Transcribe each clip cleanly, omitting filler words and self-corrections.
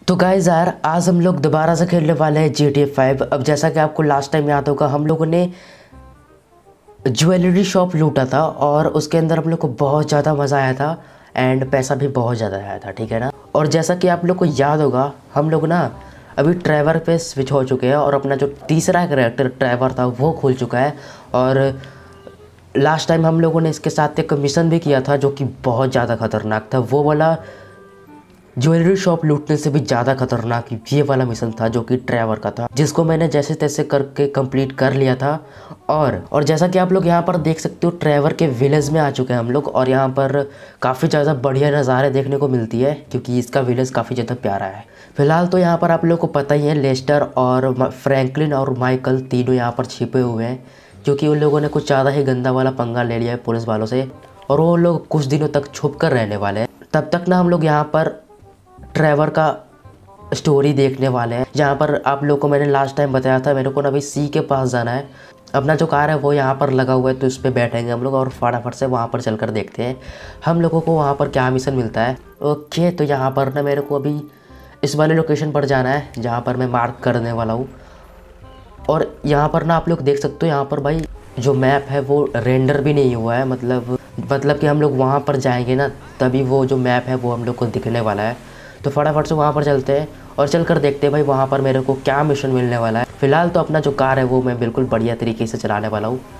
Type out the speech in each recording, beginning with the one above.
तो गाइस यार आज हम लोग दोबारा से खेलने वाले हैं GTA 5। अब जैसा कि आपको लास्ट टाइम याद होगा, हम लोगों ने ज्वेलरी शॉप लूटा था और उसके अंदर हम लोग को बहुत ज़्यादा मज़ा आया था एंड पैसा भी बहुत ज़्यादा आया था, ठीक है ना। और जैसा कि आप लोग को याद होगा, हम लोग ना अभी ट्रेवर पे स्विच हो चुके हैं और अपना जो तीसरा कैरेक्टर ट्रेवर था वो खुल चुका है। और लास्ट टाइम हम लोगों ने इसके साथ एक मिशन भी किया था जो कि बहुत ज़्यादा खतरनाक था। वो वाला ज्वेलरी शॉप लूटने से भी ज़्यादा खतरनाक ये वाला मिशन था जो कि ट्रेवर का था, जिसको मैंने जैसे तैसे करके कंप्लीट कर लिया था। और जैसा कि आप लोग यहाँ पर देख सकते हो, ट्रेवर के विलेज में आ चुके हैं हम लोग और यहाँ पर काफ़ी ज़्यादा बढ़िया नज़ारे देखने को मिलती है क्योंकि इसका विलेज काफ़ी ज़्यादा प्यारा है। फिलहाल तो यहाँ पर आप लोग को पता ही है, लेस्टर और फ्रैंकलिन और माइकल तीनों यहाँ पर छिपे हुए हैं क्योंकि उन लोगों ने कुछ ज़्यादा ही गंदा वाला पंगा ले लिया है पुलिस वालों से और वो लोग कुछ दिनों तक छुप कर रहने वाले हैं। तब तक ना हम लोग यहाँ पर ट्रेवर का स्टोरी देखने वाले हैं, जहाँ पर आप लोग को मैंने लास्ट टाइम बताया था मेरे को ना अभी सी के पास जाना है। अपना जो कार है वो यहाँ पर लगा हुआ है तो उस पर बैठेंगे हम लोग और फटाफट से वहाँ पर चलकर देखते हैं हम लोगों को वहाँ पर क्या मिशन मिलता है। ओके, तो यहाँ पर ना मेरे को अभी इस वाले लोकेशन पर जाना है जहाँ पर मैं मार्क करने वाला हूँ। और यहाँ पर ना आप लोग देख सकते हो, यहाँ पर भाई जो मैप है वो रेंडर भी नहीं हुआ है, मतलब कि हम लोग वहाँ पर जाएंगे ना तभी वो जो मैप है वो हम लोग को दिखने वाला है। तो फटाफट से वहाँ पर चलते हैं और चलकर देखते हैं भाई वहाँ पर मेरे को क्या मिशन मिलने वाला है। फिलहाल तो अपना जो कार है वो मैं बिल्कुल बढ़िया तरीके से चलाने वाला हूँ।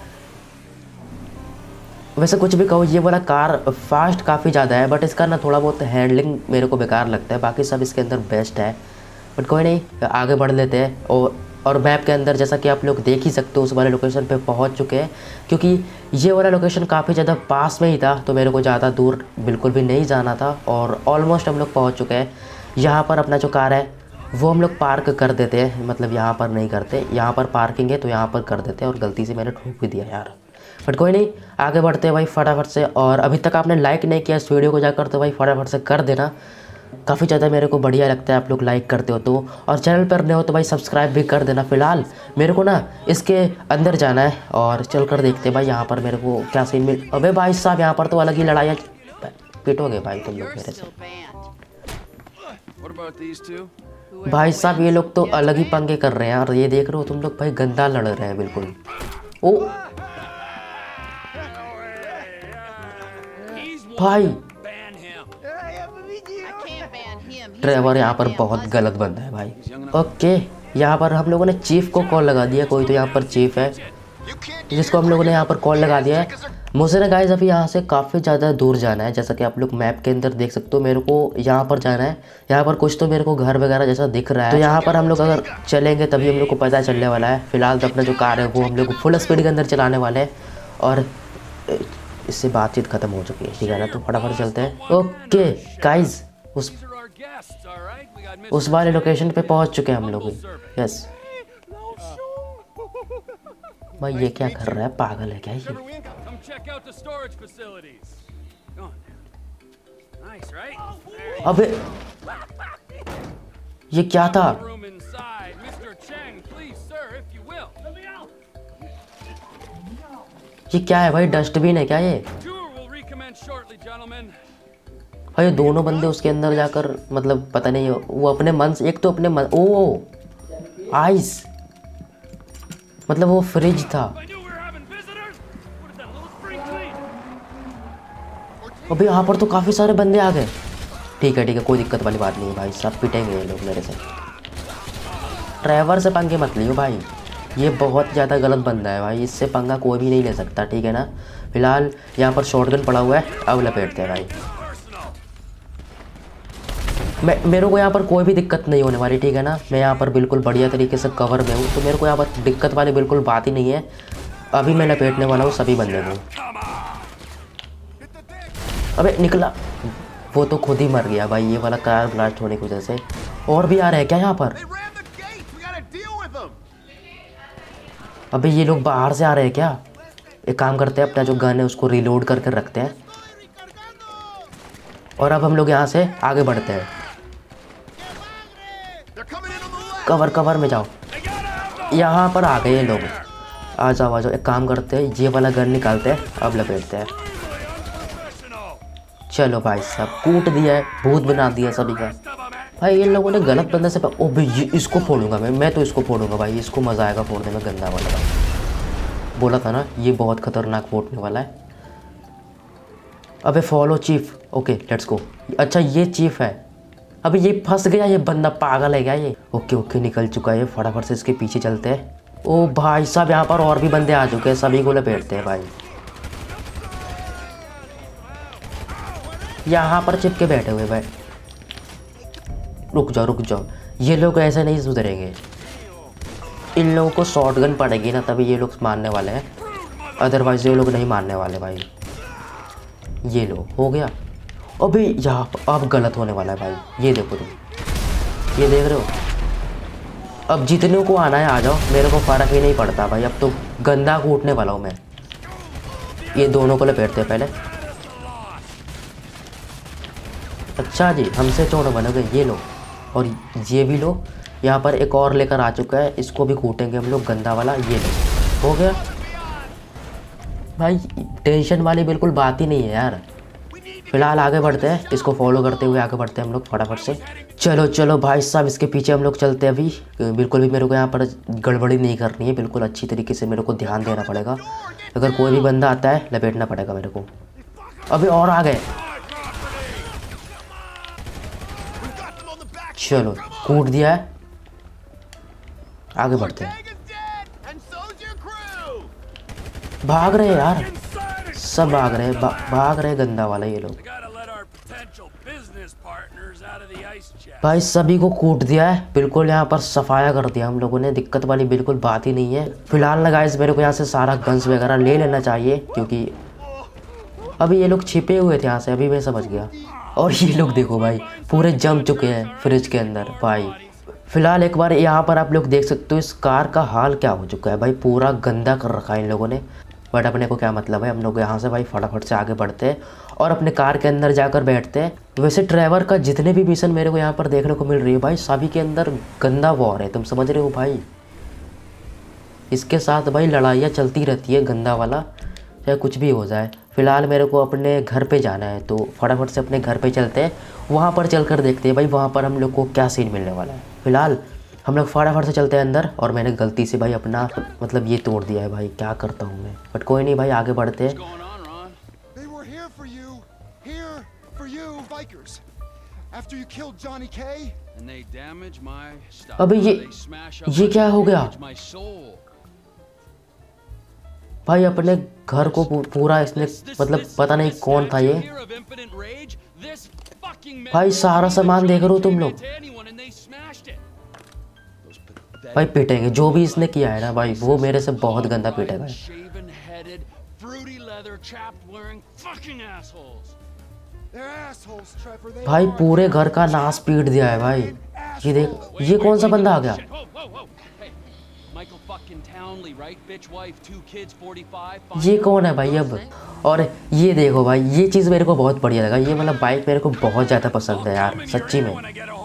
वैसे कुछ भी कहो, ये वाला कार फास्ट काफ़ी ज़्यादा है बट इसका ना थोड़ा बहुत हैंडलिंग मेरे को बेकार लगता है, बाकी सब इसके अंदर बेस्ट है। बट कोई नहीं, आगे बढ़ लेते हैं। और मैप के अंदर जैसा कि आप लोग देख ही सकते हो उस वाले लोकेशन पे पहुंच चुके हैं क्योंकि ये वाला लोकेशन काफ़ी ज़्यादा पास में ही था तो मेरे को ज़्यादा दूर बिल्कुल भी नहीं जाना था और ऑलमोस्ट हम लोग पहुंच चुके हैं। यहाँ पर अपना जो कार है वो हम लोग पार्क कर देते हैं, मतलब यहाँ पर नहीं करते, यहाँ पर पार्किंग है तो यहाँ पर कर देते हैं और गलती से मैंने ठोक भी दिया यार। बट कोई नहीं, आगे बढ़ते हैं भाई फटाफट से। और अभी तक आपने लाइक नहीं किया इस वीडियो को जाकर तो भाई फटाफट से कर देना, काफ़ी ज़्यादा मेरे को बढ़िया लगता है आप लोग लाइक करते हो तो। और चैनल पर नए हो तो भाई सब्सक्राइब भी कर देना। फिलहाल मेरे को ना इसके अंदर जाना है और चल कर देखते हैं भाई यहाँ पर मेरे को क्या सीन मिल। अबे भाई साहब, यहाँ पर तो अलग ही लड़ाई पिटोगे भाई तुम लोग मेरे से। भाई साहब ये लोग तो अलग ही पंगे कर रहे हैं और ये देख रहे हो तुम लोग भाई, गंदा लड़ रहे हैं बिल्कुल। ओ भाई, ट्रेवर यहाँ पर बहुत गलत बंदा है भाई। ओके, यहाँ पर हम लोगों ने चीफ को कॉल लगा दिया, कोई तो यहाँ पर चीफ है जिसको हम लोगों ने यहाँ पर कॉल लगा दिया है। मुझे ना गाइस अभी यहाँ से काफ़ी ज़्यादा दूर जाना है, जैसा कि आप लोग मैप के अंदर देख सकते हो मेरे को यहाँ पर जाना है। यहाँ पर कुछ तो मेरे को घर वगैरह जैसा दिख रहा है, तो यहाँ पर हम लोग अगर चलेंगे तभी हम लोग को पता चलने वाला है। फिलहाल तो अपना जो कार है वो हम लोग को फुल स्पीड के अंदर चलाने वाले हैं और इससे बातचीत ख़त्म हो चुकी है, ठीक है ना। तो फटाफट चलते हैं। ओके गाइस, उस वाले लोकेशन पे पहुंच चुके हैं हम लोग। यस भाई, ये क्या कर रहा है, पागल है क्या ये? अबे ये क्या था? ये क्या है भाई, डस्टबिन है क्या ये? भाई दोनों बंदे उसके अंदर जाकर, मतलब पता नहीं वो अपने मन से, एक तो अपने मन, ओ आइस, मतलब वो फ्रिज था। अभी यहाँ पर तो काफ़ी सारे बंदे आ गए। ठीक है, कोई दिक्कत वाली बात नहीं है भाई, सब पिटेंगे ये लोग मेरे से। ट्रेवर से पंगे मत लियो भाई, ये बहुत ज़्यादा गलत बंदा है भाई, इससे पंगा कोई भी नहीं ले सकता, ठीक है ना। फिलहाल यहाँ पर शॉटगन पड़ा हुआ है, अब लपेटते हैं भाई। मेरे को यहाँ पर कोई भी दिक्कत नहीं होने वाली, ठीक है ना। मैं यहाँ पर बिल्कुल बढ़िया तरीके से कवर में हूँ तो मेरे को यहाँ पर दिक्कत वाली बिल्कुल बात ही नहीं है। अभी मैं लपेटने वाला हूँ सभी बंदे को। अबे निकला, वो तो खुद ही मर गया भाई ये वाला कार ब्लास्ट होने की वजह से। और भी आ रहे हैं क्या यहाँ पर? अबे ये लोग बाहर से आ रहे हैं क्या? एक काम करते हैं, अपना जो गन है उसको रिलोड करके रखते हैं और अब हम लोग यहाँ से आगे बढ़ते हैं। कवर में जाओ, यहाँ पर आ गए ये लोग। आ जाओ, एक काम करते हैं, ये वाला गन निकालते हैं, अब लपेटते हैं। चलो भाई साहब, कूट दिया है, भूत बना दिया सभी का। भाई इन लोगों ने गलत बंदे से ओ भाई इसको फोड़ूंगा मैं तो इसको फोड़ूंगा भाई, इसको मज़ा आएगा फोड़ने में, गंदा वाला भाई। बोला था ना ये बहुत खतरनाक फोड़ने वाला है। अबे follow chief, okay let's go. अच्छा ये चीफ है। अबे ये फंस गया, ये बंदा पागल है क्या ये। ओके ओके निकल चुका है, फटाफट से इसके पीछे चलते हैं। ओ भाई साहब यहाँ पर और भी बंदे आ चुके हैं, सभी को लपेटते हैं भाई। यहाँ पर चिपके बैठे हुए भाई। रुक जाओ, ये लोग ऐसे नहीं सुधरेंगे। इन लोगों को शॉटगन पड़ेगी ना तभी ये लोग मारने वाले हैं, अदरवाइज ये लोग नहीं मारने वाले भाई। ये लो हो गया। अभी यहाँ अब गलत होने वाला है भाई, ये देखो तुम, ये देख रहे हो। अब जितने को आना है आ जाओ, मेरे को फ़र्क ही नहीं पड़ता भाई। अब तो गंदा कूटने वाला हूँ मैं। ये दोनों को लपेटते हैं पहले। अच्छा जी हमसे चोट बनोगे, ये लो और ये भी लो। यहाँ पर एक और लेकर आ चुका है, इसको भी कूटेंगे हम लोग, गंदा वाला। ये लो हो गया भाई। टेंशन वाली बिल्कुल बात ही नहीं है यार। फिलहाल आगे बढ़ते हैं, इसको फॉलो करते हुए आगे बढ़ते हैं हम लोग फटाफट से। चलो भाई साहब इसके पीछे हम लोग चलते हैं अभी। बिल्कुल भी मेरे को यहाँ पर गड़बड़ी नहीं करनी है, बिल्कुल अच्छी तरीके से मेरे को ध्यान देना पड़ेगा। अगर कोई भी बंदा आता है लपेटना पड़ेगा मेरे को। अभी और आ गए, चलो कूट दिया है, आगे बढ़ते हैं। भाग रहे यार, सब भाग रहे भाग रहे गंदा वाला ये लोग। भाई सभी को कूट दिया है, बिल्कुल यहाँ पर सफाया कर दिया हम लोगों ने, दिक्कत वाली बिल्कुल बात ही नहीं है। फिलहाल ना गाइस मेरे को यहाँ से सारा गन्स वगैरह ले लेना चाहिए, क्योंकि अभी ये लोग छिपे हुए थे यहाँ से, अभी मैं समझ गया। और ये लोग देखो भाई पूरे जम चुके हैं फ्रिज के अंदर भाई। फिलहाल एक बार यहाँ पर आप लोग देख सकते हो इस कार का हाल क्या हो चुका है भाई, पूरा गंदा कर रखा है इन लोगों ने। बट अपने को क्या मतलब है, हम लोग यहाँ से भाई फटाफट से आगे बढ़ते हैं और अपने कार के अंदर जाकर बैठते हैं। वैसे ट्रैवर का जितने भी मिशन मेरे को यहाँ पर देखने को मिल रही है भाई, सभी के अंदर गंदा वॉर है, तुम समझ रहे हो भाई। इसके साथ भाई लड़ाइयाँ चलती रहती है, गंदा वाला, चाहे कुछ भी हो जाए। फ़िलहाल मेरे को अपने घर पे जाना है, तो फटाफट से अपने घर पे चलते हैं, वहाँ पर चलकर देखते हैं भाई वहाँ पर हम लोग को क्या सीन मिलने वाला है। फ़िलहाल हम लोग फटाफट से चलते हैं अंदर। और मैंने गलती से भाई अपना मतलब ये तोड़ दिया है भाई, क्या करता हूँ मैं, बट कोई नहीं भाई आगे बढ़ते हैं। अबे ये क्या हो गया भाई, अपने घर को पूरा इसने मतलब पता नहीं कौन था ये भाई, सारा सामान देख रहे हो तुम लोग भाई। पिटेंगे जो भी इसने किया है ना भाई, वो मेरे से बहुत गंदा पिटेगा भाई। पूरे घर का नाश पीट दिया है भाई। ये देख, ये कौन सा बंदा आ गया, ये कौन है भाई अब। और ये देखो भाई, ये चीज़ मेरे को बहुत बढ़िया लगा, ये मतलब बाइक मेरे को बहुत ज़्यादा पसंद है यार सच्ची में।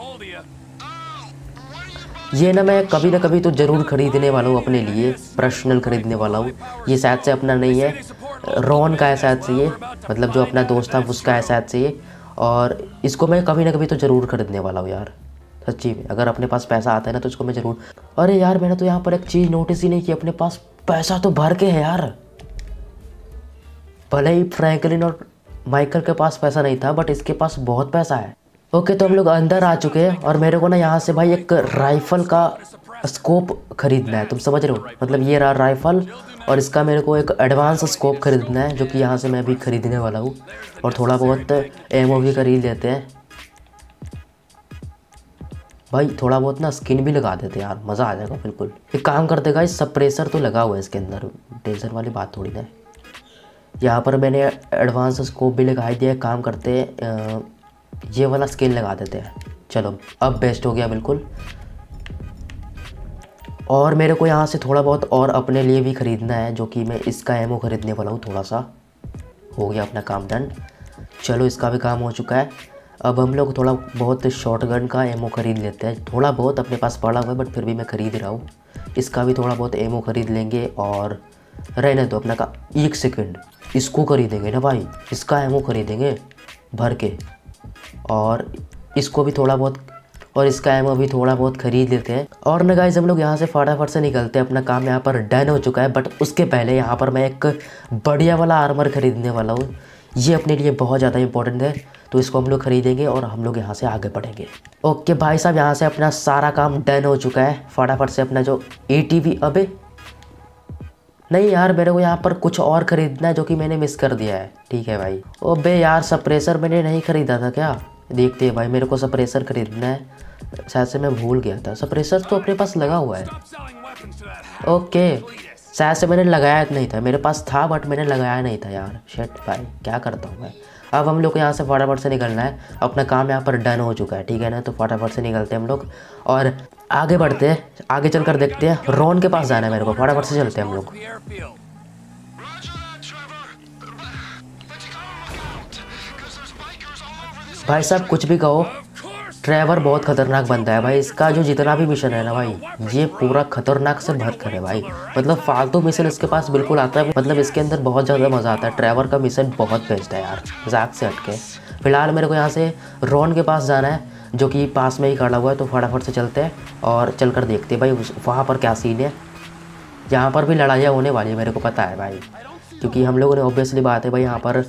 ये ना मैं कभी ना कभी तो ज़रूर ख़रीदने वाला हूँ अपने लिए, पर्सनल ख़रीदने वाला हूँ। ये शायद से अपना नहीं है, रॉन का है शायद से ये, मतलब जो अपना दोस्त था उसका है शायद से ये। और इसको मैं कभी ना कभी तो ज़रूर ख़रीदने वाला हूँ यार सच्ची में, अगर अपने पास पैसा आता है ना तो इसको मैं ज़रूर। अरे यार मैंने तो यहाँ पर एक चीज़ नोटिस ही नहीं की, अपने पास पैसा तो भर के है यार। भले ही फ्रैंकलिन और माइकल के पास पैसा नहीं था, बट इसके पास बहुत पैसा है। ओके तो हम लोग अंदर आ चुके हैं और मेरे को ना यहाँ से भाई एक राइफ़ल का स्कोप खरीदना है, तुम समझ रहे हो, मतलब ये रहा राइफ़ल। और इसका मेरे को एक एडवांस स्कोप खरीदना है, जो कि यहाँ से मैं अभी खरीदने वाला हूँ। और थोड़ा बहुत एमओ भी खरीद लेते हैं भाई, थोड़ा बहुत ना स्किन भी लगा देते हैं यार, मज़ा आ जाएगा बिल्कुल। एक काम करते गाइस, सप्रेसर तो लगा हुआ है इसके अंदर, टेंशन वाली बात थोड़ी ना है। यहाँ पर मैंने एडवांस स्कोप भी लगा दिया है, काम करते ये वाला स्किन लगा देते हैं। चलो अब बेस्ट हो गया बिल्कुल। और मेरे को यहाँ से थोड़ा बहुत और अपने लिए भी ख़रीदना है, जो कि मैं इसका एमओ ख़रीदने वाला हूँ। थोड़ा सा हो गया अपना काम डन। चलो इसका भी काम हो चुका है। अब हम लोग थोड़ा बहुत शॉटगन का एमओ ख़रीद लेते हैं, थोड़ा बहुत अपने पास पड़ा हुआ है बट फिर भी मैं ख़रीद रहा हूँ। इसका भी थोड़ा बहुत एमओ ख़रीद लेंगे। और रहने दो अपना का, एक सेकंड, इसको खरीदेंगे ना भाई, इसका एमओ खरीदेंगे भर के। और इसको भी थोड़ा बहुत और इसका एमओ भी थोड़ा बहुत खरीद लेते हैं। और ना गाइस हम लोग यहाँ से फटाफट से निकलते हैं, अपना काम यहाँ पर डन हो चुका है। बट उसके पहले यहाँ पर मैं एक बढ़िया वाला आर्मर खरीदने वाला हूँ, ये अपने लिए बहुत ज़्यादा इंपॉर्टेंट है, तो इसको हम लोग खरीदेंगे और हम लोग यहाँ से आगे बढ़ेंगे। ओके भाई साहब, यहाँ से अपना सारा काम डन हो चुका है। फटाफट से अपना जो एटीवी, अबे नहीं यार, मेरे को यहाँ पर कुछ और ख़रीदना है जो कि मैंने मिस कर दिया है। ठीक है भाई। ओबे यार, सप्रेसर मैंने नहीं ख़रीदा था क्या? देखते हैं भाई, मेरे को सप्रेसर ख़रीदना है, शायद से मैं भूल गया था। सप्रेसर तो अपने पास लगा हुआ है। ओके, शायद से मैंने लगाया नहीं था, मेरे पास था बट मैंने लगाया नहीं था यार। शिट भाई, क्या करता हूँ मैं। अब हम लोग को यहाँ से फटाफट से निकलना है, अपना काम यहाँ पर डन हो चुका है। ठीक है ना, तो फटाफट से निकलते हैं हम लोग और आगे बढ़ते हैं। आगे चल कर देखते हैं, रॉन के पास जाना है मेरे को, फटाफट से चलते हैं हम लोग। भाई साहब कुछ भी कहो, ट्रेवर बहुत खतरनाक बनता है भाई। इसका जो जितना भी मिशन है ना भाई, ये पूरा खतरनाक से भरकर है भाई। मतलब फालतू मिशन इसके पास बिल्कुल आता है, मतलब इसके अंदर बहुत ज़्यादा मज़ा आता है। ट्रेवर का मिशन बहुत बेस्ट है यार, मजाक से हटके। फिलहाल मेरे को यहाँ से रॉन के पास जाना है, जो कि पास में ही खड़ा हुआ है, तो फटाफट से चलते हैं और चल कर देखते हैं भाई वहाँ पर क्या सीन है। यहाँ पर भी लड़ाइयाँ होने वाली है, मेरे को पता है भाई, क्योंकि हम लोगों ने ऑब्वियसली बात है भाई यहाँ पर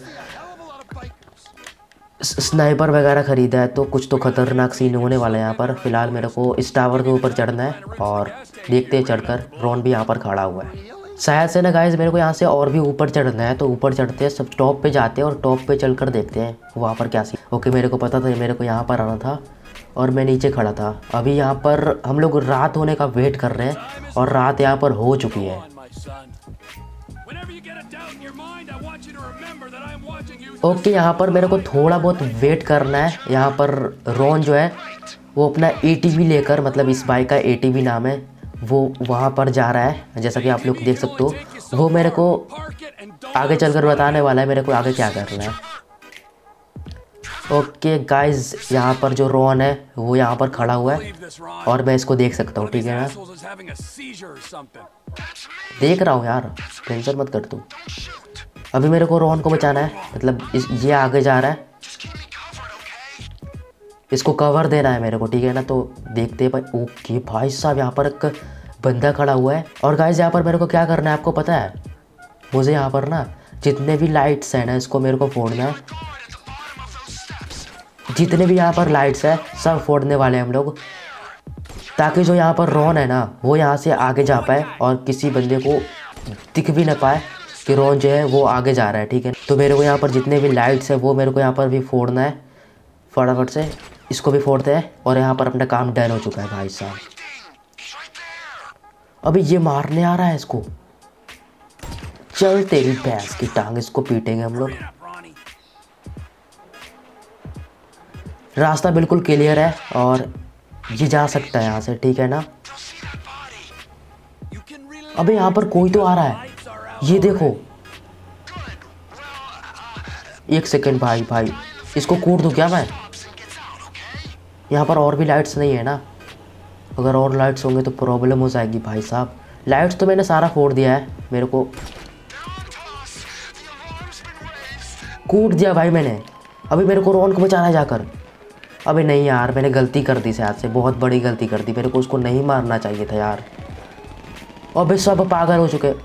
स्नाइपर वगैरह ख़रीदा है, तो कुछ तो ख़तरनाक सीन होने वाला है यहाँ पर। फ़िलहाल मेरे को इस टावर के ऊपर चढ़ना है और देखते हैं चढ़कर। रॉन भी यहाँ पर खड़ा हुआ है शायद से ना गाइस, मेरे को यहाँ से और भी ऊपर चढ़ना है, तो ऊपर चढ़ते हैं, सब टॉप पे जाते हैं और टॉप पे चलकर देखते हैं वहाँ पर क्या सीन। ओके, मेरे को पता था मेरे को यहाँ पर आना था और मैं नीचे खड़ा था। अभी यहाँ पर हम लोग रात होने का वेट कर रहे हैं और रात यहाँ पर हो चुकी है। ओके, यहाँ पर मेरे को थोड़ा बहुत वेट करना है। यहाँ पर रॉन जो है वो अपना एटीवी लेकर, मतलब इस बाइक का एटीवी नाम है, वो वहाँ पर जा रहा है, जैसा कि आप लोग देख सकते हो। वो मेरे को आगे चलकर बताने वाला है मेरे को आगे क्या करना है। ओके गाइज, यहाँ पर जो रॉन है वो यहाँ पर खड़ा हुआ है और मैं इसको देख सकता हूँ। ठीक है ना, देख रहा हूँ यार, टेंशन मत कर तू। अभी मेरे को रॉन को बचाना है, मतलब ये आगे जा रहा है, इसको कवर देना है मेरे को। ठीक है ना, तो देखते हैं भाई। ओके भाई साहब, यहाँ पर एक बंदा खड़ा हुआ है और गाइस यहाँ पर मेरे को क्या करना है आपको पता है? मुझे यहाँ पर ना जितने भी लाइट्स हैं ना, इसको मेरे को फोड़ना है। जितने भी यहाँ पर लाइट्स है सब फोड़ने वाले हैं हम लोग, ताकि जो यहाँ पर रॉन है ना वो यहाँ से आगे जा पाए और किसी बंदे को दिख भी ना पाए कि रॉन जो है वो आगे जा रहा है। ठीक है, तो मेरे को यहाँ पर जितने भी लाइट्स है वो मेरे को यहाँ पर भी फोड़ना है। फटाफट से इसको भी फोड़ते हैं और यहाँ पर अपना काम डन हो चुका है भाई साहब। अभी ये मारने आ रहा है इसको, चल तेरी भैंस की टांग, इसको पीटेंगे हम लोग। रास्ता बिल्कुल क्लियर है और ये जा सकता है यहाँ से। ठीक है ना, अबे यहाँ पर कोई तो आ रहा है, ये देखो। एक सेकंड भाई, इसको कूट दूँ क्या मैं? यहाँ पर और भी लाइट्स नहीं है ना, अगर और लाइट्स होंगे तो प्रॉब्लम हो जाएगी भाई साहब। लाइट्स तो मैंने सारा फोड़ दिया है, मेरे को कूट दिया भाई मैंने। अभी मेरे को रॉन को बचाना है जाकर। अबे नहीं यार, मैंने गलती कर दी शायद से, बहुत बड़ी गलती कर दी। मेरे को उसको नहीं मारना चाहिए था यार। अबे सब पागल हो चुके।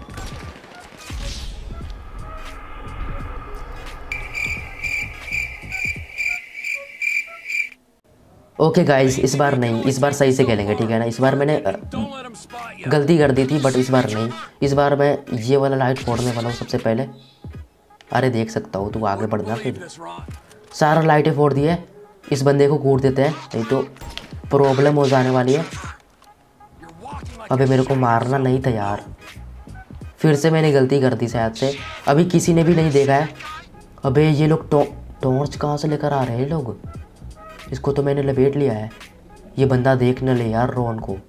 ओके गाइस, इस बार नहीं, इस बार सही से खेलेंगे। ठीक है ना, इस बार मैंने गलती कर दी थी बट इस बार नहीं। इस बार मैं ये वाला लाइट फोड़ने वाला हूँ सबसे पहले। अरे देख सकता हूँ, तू आगे बढ़ना। फिर सारा लाइटें फोड़ दिए, इस बंदे को कूट देते हैं, नहीं तो प्रॉब्लम हो जाने वाली है। अबे मेरे को मारना नहीं था यार, फिर से मैंने गलती कर दी शायद से। अभी किसी ने भी नहीं देखा है। अबे ये लोग टॉर्च कहाँ से लेकर आ रहे हैं लोग? इसको तो मैंने लपेट लिया है, ये बंदा देख न ले यार रॉन को।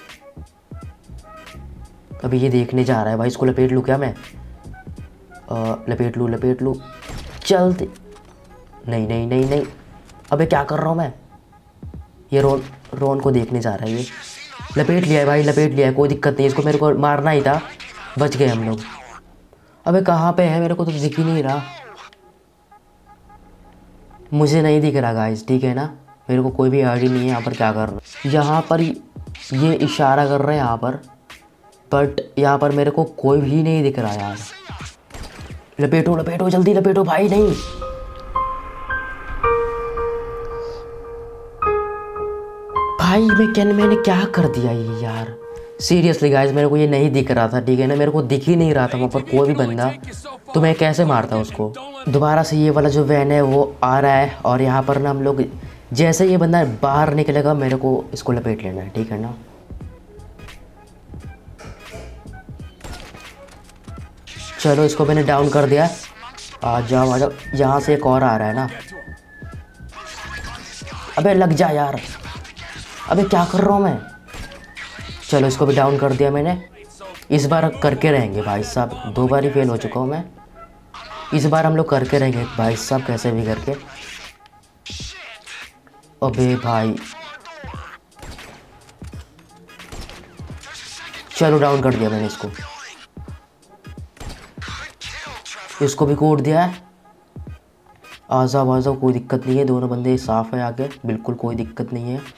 अभी ये देखने जा रहा है भाई, इसको लपेट लूँ क्या मैं? लपेट लूँ चलते। नहीं नहीं नहीं नहीं, अबे क्या कर रहा हूँ मैं? ये रॉन को देखने जा रहा है। ये लपेट लिया है भाई, लपेट लिया है, कोई दिक्कत नहीं। इसको मेरे को मारना ही था, बच गए हम लोग। अबे कहाँ पे है? मेरे को तो दिख ही नहीं रहा, मुझे नहीं दिख रहा गाइस। ठीक है ना, मेरे को कोई भी आइडिया नहीं है यहाँ पर क्या करना। यहाँ पर ये इशारा कर रहे हैं यहाँ पर, बट यहाँ पर मेरे को कोई भी नहीं दिख रहा यार। लपेटो लपेटो जल्दी लपेटो भाई। नहीं भाई मैंने क्या कर दिया ये यार। सीरियसली गाइस मेरे को ये नहीं दिख रहा था, ठीक है ना, मेरे को दिख ही नहीं रहा था वहाँ पर कोई भी बंदा, तो मैं कैसे मारता उसको। दोबारा से ये वाला जो वैन है वो आ रहा है और यहाँ पर ना हम लोग जैसे ये बंदा बाहर निकलेगा मेरे को इसको लपेट लेना है, ठीक है ना। चलो इसको मैंने डाउन कर दिया। आ जाओ। यहाँ से एक और आ रहा है ना। अबे लग जा यार। अबे क्या कर रहा हूँ मैं। चलो इसको भी डाउन कर दिया मैंने। इस बार करके रहेंगे भाई साहब, 2 बार ही फेल हो चुका हूँ मैं, इस बार हम लोग करके रहेंगे भाई साहब कैसे भी करके। अबे भाई चलो डाउन कर दिया मैंने इसको भी कूट दिया है। आ जाओ कोई दिक्कत नहीं है, दोनों बंदे साफ है आगे, बिल्कुल कोई दिक्कत नहीं है।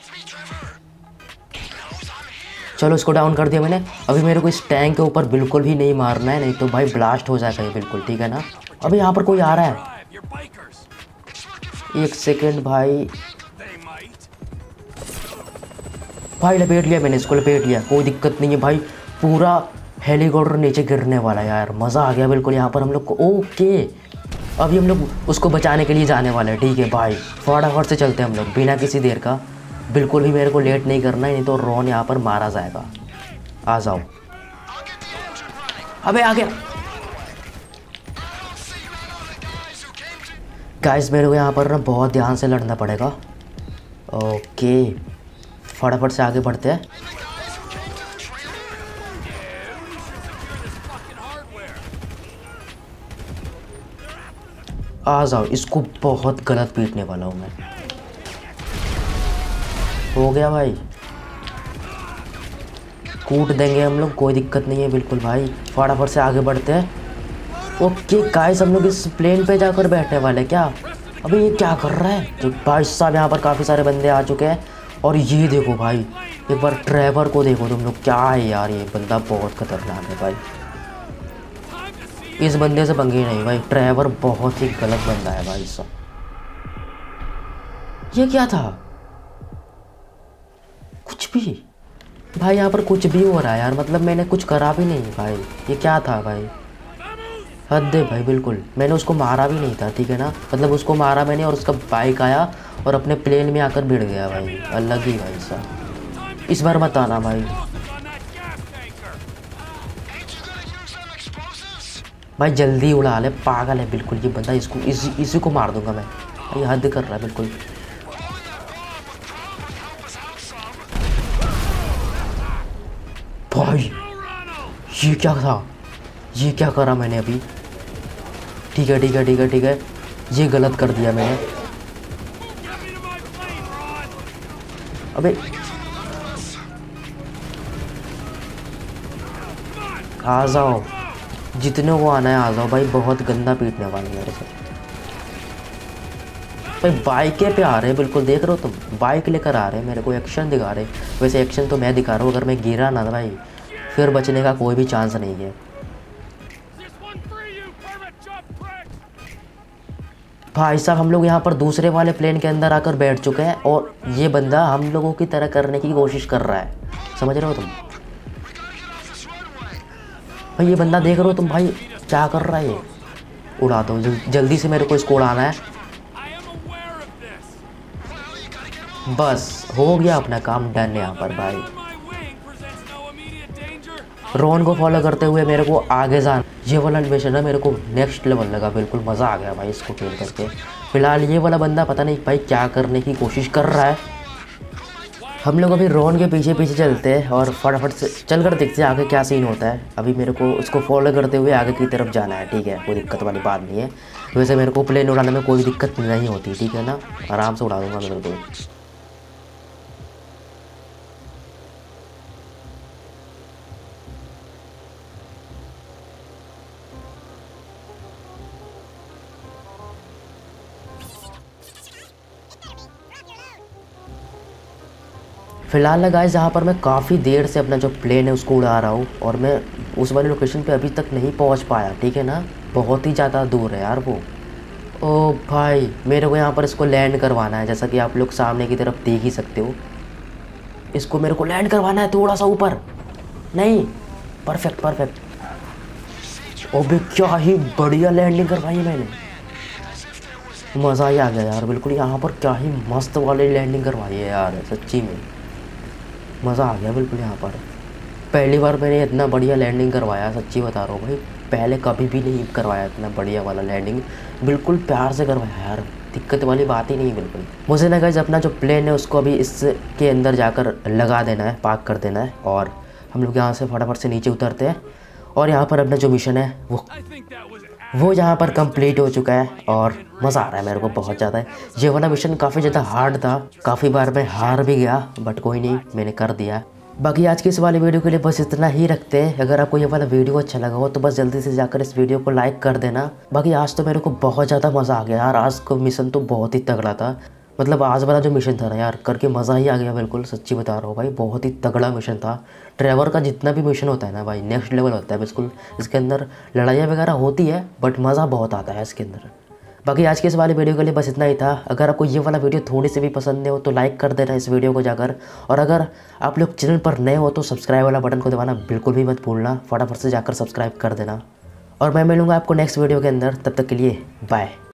चलो इसको डाउन कर दिया मैंने। अभी मेरे को इस टैंक के ऊपर बिल्कुल भी नहीं मारना है, नहीं तो भाई ब्लास्ट हो जाएगा ये बिल्कुल, ठीक है ना। अभी यहाँ पर कोई आ रहा है, 1 सेकेंड भाई लपेट लिया मैंने इसको, लपेट लिया, कोई दिक्कत नहीं है भाई। पूरा हेलीकॉप्टर नीचे गिरने वाला है यार, मज़ा आ गया बिल्कुल यहाँ पर हम लोग को। ओके अभी हम लोग उसको बचाने के लिए जाने वाले हैं, ठीक है भाई। फटाफट से चलते हैं हम लोग बिना किसी देर का, बिल्कुल भी मेरे को लेट नहीं करना है, नहीं तो रॉन यहाँ पर मारा जाएगा। आ जाओ। अबे आ गया गाइस, मेरे को यहाँ पर ना बहुत ध्यान से लड़ना पड़ेगा। ओके फटाफट से आगे बढ़ते हैं। आ जाओ, इसको बहुत गलत पीटने वाला हूँ मैं। हो गया भाई, कूट देंगे हम लोग, कोई दिक्कत नहीं है बिल्कुल भाई। फटाफट से आगे बढ़ते हैं। ओके गाइस हम लोग इस प्लेन पे जाकर बैठने वाले क्या। अबे ये क्या कर रहा है। तो भाई साहब यहाँ पर काफ़ी सारे बंदे आ चुके हैं और ये देखो भाई, एक बार ड्राइवर को देखो तुम लोग, क्या है यार ये बंदा बहुत खतरनाक है भाई। इस बंदे से पंगे नहीं भाई, ड्राइवर बहुत ही गलत बंदा है भाई साहब। ये क्या था, कुछ भी भाई, यहाँ पर कुछ भी हो रहा है यार, मतलब मैंने कुछ करा भी नहीं भाई। ये क्या था भाई, हद है भाई बिल्कुल। मैंने उसको मारा भी नहीं था, ठीक है ना, मतलब उसको मारा मैंने और उसका बाइक आया और अपने प्लेन में आकर भिड़ गया भाई, अलग ही भाई साहब। इस बार मत आना भाई। भाई जल्दी उड़ा ले, पागल है बिल्कुल ये बंदा, इसको इसी को मार दूंगा मैं। ये हद कर रहा है बिल्कुल। भाई ये क्या था, ये क्या करा मैंने अभी। ठीक है, ये गलत कर दिया मैंने। अबे आ जाओ, जितने को आना है आ जाओ भाई, बहुत गंदा पीटने वाले मेरे से भाई। बाइकें पे आ रहे हैं बिल्कुल, देख रहे हो तुम, बाइक लेकर आ रहे हैं, मेरे को एक्शन दिखा रहे हैं। वैसे एक्शन तो मैं दिखा रहा हूँ, अगर मैं गिरा ना भाई फिर बचने का कोई भी चांस नहीं है। भाई साहब हम लोग यहाँ पर दूसरे वाले प्लेन के अंदर आकर बैठ चुके हैं और ये बंदा हम लोगों की तरह करने की कोशिश कर रहा है, समझ रहे हो तुम भाई। ये बंदा देख रहे हो तुम भाई, क्या कर रहा है ये। उड़ा दो जल्दी से, मेरे को इसको उड़ाना है। बस हो गया अपना काम डन यहाँ पर भाई। रॉन को फॉलो करते हुए मेरे को आगे जाना। ये वाला मिशन है मेरे को नेक्स्ट लेवल लगा, बिल्कुल मज़ा आ गया भाई इसको खेल करके। फिलहाल ये वाला बंदा पता नहीं भाई क्या करने की कोशिश कर रहा है। हम लोग अभी रॉन के पीछे पीछे चलते हैं और फटाफट से चल कर देखते हैं आगे क्या सीन होता है। अभी मेरे को उसको फॉलो करते हुए आगे की तरफ जाना है, ठीक है, कोई दिक्कत वाली बात नहीं है। वैसे मेरे को प्लेन उड़ाने में कोई दिक्कत नहीं होती, ठीक है ना, आराम से उड़ा दूँगा मैं बिल्कुल। फ़िलहाल ना गाइस यहाँ पर मैं काफ़ी देर से अपना जो प्लेन है उसको उड़ा रहा हूँ और मैं उस वाली लोकेशन पे अभी तक नहीं पहुँच पाया, ठीक है ना। बहुत ही ज़्यादा दूर है यार वो। ओ भाई मेरे को यहाँ पर इसको लैंड करवाना है, जैसा कि आप लोग सामने की तरफ देख ही सकते हो। इसको मेरे को लैंड करवाना है थोड़ा सा ऊपर। नहीं, परफेक्ट परफेक्ट। अबे क्या ही बढ़िया लैंडिंग करवाई है मैंने, मज़ा ही आ गया यार बिल्कुल। यहाँ पर क्या ही मस्त वाली लैंडिंग करवाई है यार, सच्ची में मज़ा आ गया बिल्कुल। यहाँ पर पहली बार मैंने इतना बढ़िया लैंडिंग करवाया, सच्ची बता रहा हूँ भाई। पहले कभी भी नहीं करवाया इतना बढ़िया वाला लैंडिंग, बिल्कुल प्यार से करवाया यार, दिक्कत वाली बात ही नहीं बिल्कुल। मुझे ना गाइस अपना जो प्लेन है उसको अभी इसके अंदर जाकर लगा देना है, पार्क कर देना है, और हम लोग यहाँ से फटाफट से नीचे उतरते हैं। और यहाँ पर अपना जो मिशन है वो यहाँ पर कंप्लीट हो चुका है और मज़ा आ रहा है मेरे को बहुत ज़्यादा। ये वाला मिशन काफ़ी ज़्यादा हार्ड था, काफ़ी बार मैं हार भी गया, बट कोई नहीं, मैंने कर दिया। बाकी आज की इस वाले वीडियो के लिए बस इतना ही रखते हैं। अगर आपको ये वाला वीडियो अच्छा लगा हो तो बस जल्दी से जाकर इस वीडियो को लाइक कर देना। बाकी आज तो मेरे को बहुत ज़्यादा मज़ा आ गया यार, आज का मिशन तो बहुत ही तगड़ा था। मतलब आज वाला जो मिशन था ना यार, करके मज़ा ही आ गया बिल्कुल, सच्ची बता रहा हूँ भाई, बहुत ही तगड़ा मिशन था। ट्रेवर का जितना भी मिशन होता है ना भाई, नेक्स्ट लेवल होता है बिल्कुल। इसके अंदर लड़ाइयाँ वगैरह होती है बट मज़ा बहुत आता है इसके अंदर। बाकी आज के इस वाले वीडियो के लिए बस इतना ही था। अगर आपको ये वाला वीडियो थोड़ी सी भी पसंद हो तो लाइक कर देना इस वीडियो को जाकर, और अगर आप लोग चैनल पर नए हो तो सब्सक्राइब वाला बटन को दबाना बिल्कुल भी मत भूलना, फटाफट से जाकर सब्सक्राइब कर देना। और मैं मिलूँगा आपको नेक्स्ट वीडियो के अंदर, तब तक के लिए बाय।